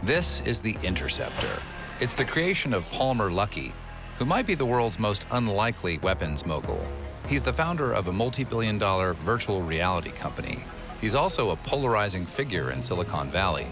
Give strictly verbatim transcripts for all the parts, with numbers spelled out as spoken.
This is the Interceptor. It's the creation of Palmer Luckey, who might be the world's most unlikely weapons mogul. He's the founder of a multi-billion dollar virtual reality company. He's also a polarizing figure in Silicon Valley.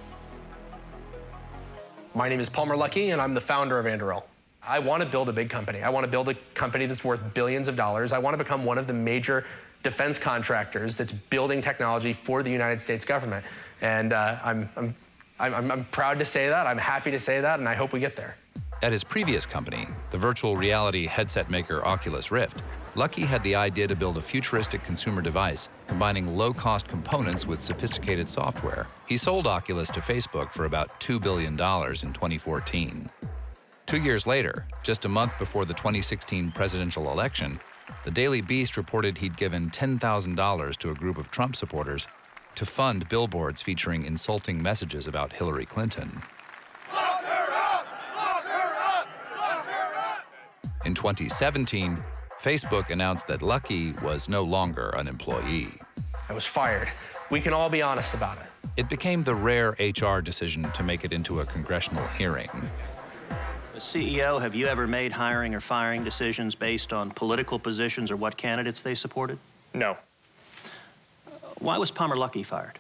My name is Palmer Luckey, and I'm the founder of Anduril. I want to build a big company. I want to build a company that's worth billions of dollars. I want to become one of the major defense contractors that's building technology for the United States government. And uh, I'm, I'm, I'm, I'm proud to say that. I'm happy to say that, and I hope we get there. At his previous company, the virtual reality headset maker Oculus Rift, Luckey had the idea to build a futuristic consumer device, combining low-cost components with sophisticated software. He sold Oculus to Facebook for about two billion dollars in twenty fourteen. Two years later, just a month before the twenty sixteen presidential election, the Daily Beast reported he'd given ten thousand dollars to a group of Trump supporters to fund billboards featuring insulting messages about Hillary Clinton. Lock her up! Lock her up! Lock her up! In twenty seventeen, Facebook announced that Luckey was no longer an employee. I was fired. We can all be honest about it. It became the rare H R decision to make it into a congressional hearing. As C E O, have you ever made hiring or firing decisions based on political positions or what candidates they supported? No. Why was Palmer Luckey fired?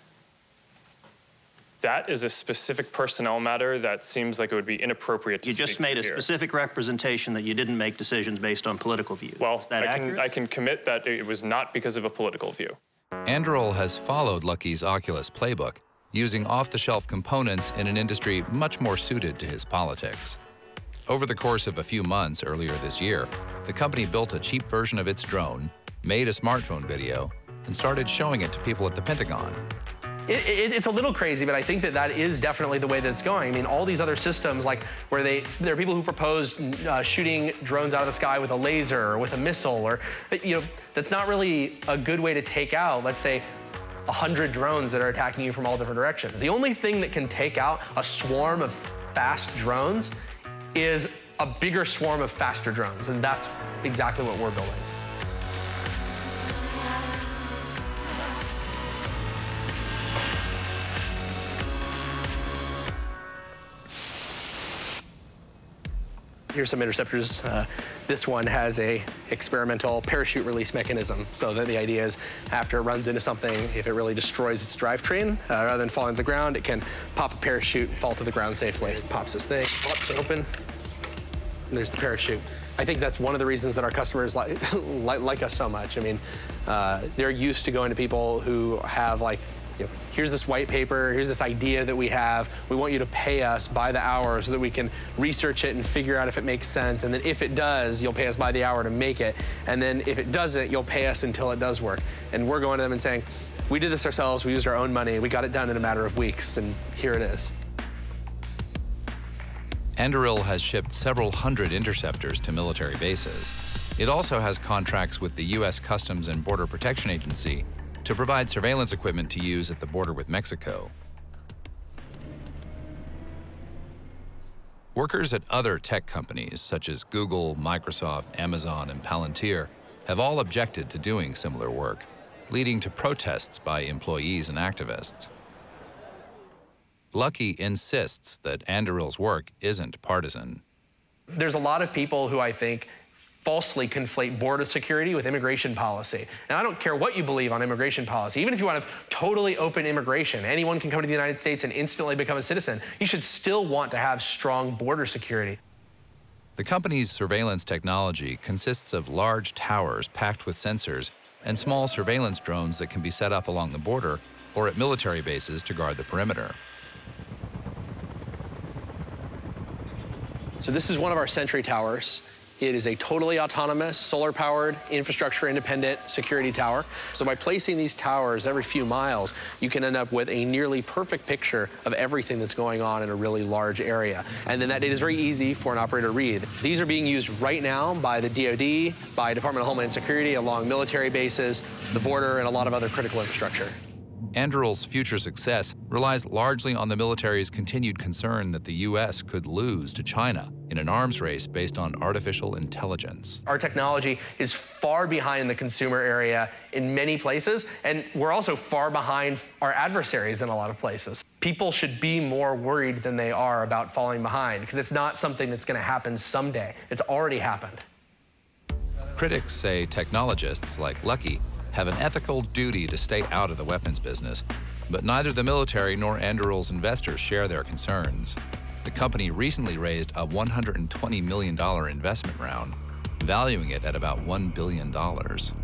That is a specific personnel matter that seems like it would be inappropriate to You speak just made to a here. specific representation that you didn't make decisions based on political views. Well, is that I can, accurate? I can commit that it was not because of a political view. Anduril has followed Luckey's Oculus playbook, using off-the-shelf components in an industry much more suited to his politics. Over the course of a few months earlier this year, the company built a cheap version of its drone, made a smartphone video, and started showing it to people at the Pentagon. It, it, it's a little crazy, but I think that that is definitely the way that it's going. I mean, all these other systems, like where they, there are people who propose uh, shooting drones out of the sky with a laser or with a missile, or, you know, that's not really a good way to take out, let's say, a hundred drones that are attacking you from all different directions. The only thing that can take out a swarm of fast drones is a bigger swarm of faster drones, and that's exactly what we're building. Here's some interceptors. Uh, this one has a experimental parachute release mechanism. So that the idea is after it runs into something, if it really destroys its drivetrain, uh, rather than falling to the ground, it can pop a parachute, fall to the ground safely. It pops this thing, pops it open, and there's the parachute. I think that's one of the reasons that our customers like, like, like us so much. I mean, uh, they're used to going to people who have like, you know, here's this white paper, here's this idea that we have. We want you to pay us by the hour so that we can research it and figure out if it makes sense. And then if it does, you'll pay us by the hour to make it. And then if it doesn't, you'll pay us until it does work. And we're going to them and saying, we did this ourselves, we used our own money, we got it done in a matter of weeks, and here it is. Anduril has shipped several hundred interceptors to military bases. It also has contracts with the U S Customs and Border Protection Agency to provide surveillance equipment to use at the border with Mexico. Workers at other tech companies, such as Google, Microsoft, Amazon, and Palantir, have all objected to doing similar work, leading to protests by employees and activists. Luckey insists that Anduril's work isn't partisan. There's a lot of people who I think falsely conflate border security with immigration policy. And I don't care what you believe on immigration policy. Even if you want to have totally open immigration, anyone can come to the United States and instantly become a citizen, you should still want to have strong border security. The company's surveillance technology consists of large towers packed with sensors and small surveillance drones that can be set up along the border or at military bases to guard the perimeter. So this is one of our Sentry towers. It is a totally autonomous, solar-powered, infrastructure-independent security tower. So by placing these towers every few miles, you can end up with a nearly perfect picture of everything that's going on in a really large area. And then that data is very easy for an operator to read. These are being used right now by the D O D, by Department of Homeland Security along military bases, the border, and a lot of other critical infrastructure. Anduril's future success relies largely on the military's continued concern that the U S could lose to China in an arms race based on artificial intelligence. Our technology is far behind the consumer area in many places, and we're also far behind our adversaries in a lot of places. people should be more worried than they are about falling behind, because it's not something that's going to happen someday. It's already happened. Critics say technologists like Luckey have an ethical duty to stay out of the weapons business, but neither the military nor Anduril's investors share their concerns. The company recently raised a one hundred twenty million dollars investment round, valuing it at about one billion dollars.